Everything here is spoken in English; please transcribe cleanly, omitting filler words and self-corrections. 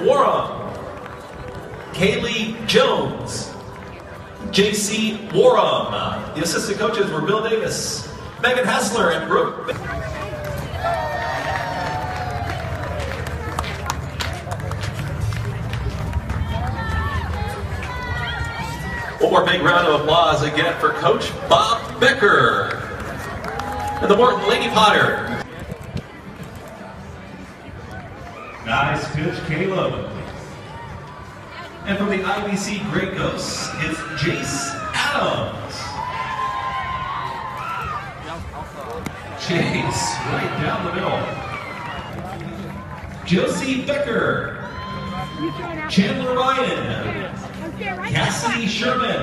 Warham, Kaylee Jones, J.C. Warham. The assistant coaches were Bill Davis, Megan Hessler, and Brooke. One more big round of applause again for Coach Bob Becker and the Morton Lady Potter. Nice pitch, Caleb. And from the IBC Great Ghosts, it's Jace Adams. Jace, right down the middle. Josie Becker. Chandler Ryan. Cassidy Sherman.